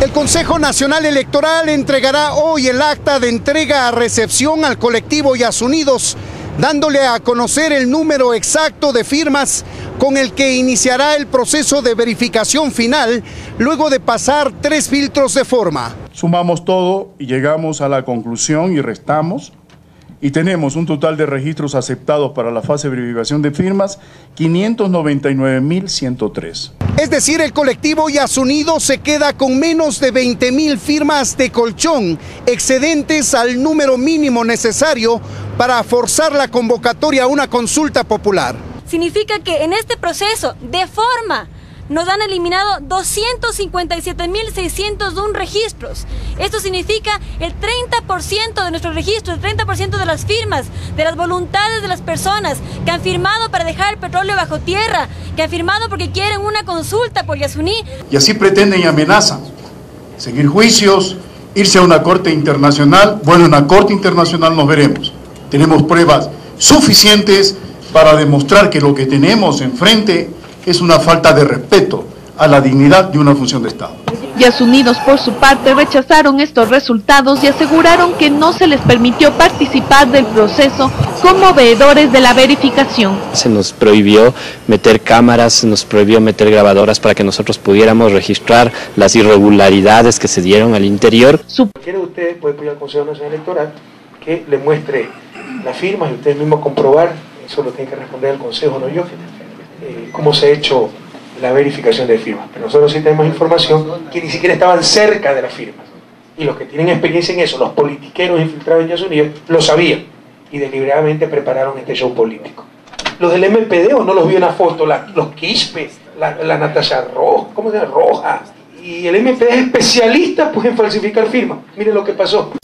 El Consejo Nacional Electoral entregará hoy el acta de entrega a recepción al colectivo Yasunidos, dándole a conocer el número exacto de firmas con el que iniciará el proceso de verificación final, luego de pasar 3 filtros de forma. Sumamos todo y llegamos a la conclusión y restamos. Y tenemos un total de registros aceptados para la fase de verificación de firmas, 599.103. Es decir, el colectivo Yasunidos se queda con menos de 20.000 firmas de colchón, excedentes al número mínimo necesario para forzar la convocatoria a una consulta popular. Significa que en este proceso, de forma, nos han eliminado 257.601 registros. Esto significa el 30% de nuestros registros, el 30% de las firmas, de las voluntades de las personas que han firmado para dejar el petróleo bajo tierra, que han firmado porque quieren una consulta por Yasuní. Y así pretenden y amenazan seguir juicios, irse a una corte internacional. Bueno, en la corte internacional nos veremos. Tenemos pruebas suficientes para demostrar que lo que tenemos enfrente es una falta de respeto a la dignidad de una función de Estado. Yasunidos, por su parte, rechazaron estos resultados y aseguraron que no se les permitió participar del proceso como veedores de la verificación. Se nos prohibió meter cámaras, se nos prohibió meter grabadoras para que nosotros pudiéramos registrar las irregularidades que se dieron al interior. Cualquiera de ustedes puede pedir al Consejo Nacional Electoral que le muestre las firmas y ustedes mismos comprobar, eso lo tiene que responder el Consejo, no yo, cómo se ha hecho la verificación de firmas. Pero nosotros sí tenemos información que ni siquiera estaban cerca de las firmas. Y los que tienen experiencia en eso, los politiqueros infiltrados en Yasunidos, lo sabían y deliberadamente prepararon este show político. Los del MPD, o no los vio en la foto, los Quispe, la Natasha Roja, ¿cómo se llama? Roja. Y el MPD es especialista pues, en falsificar firmas. Miren lo que pasó.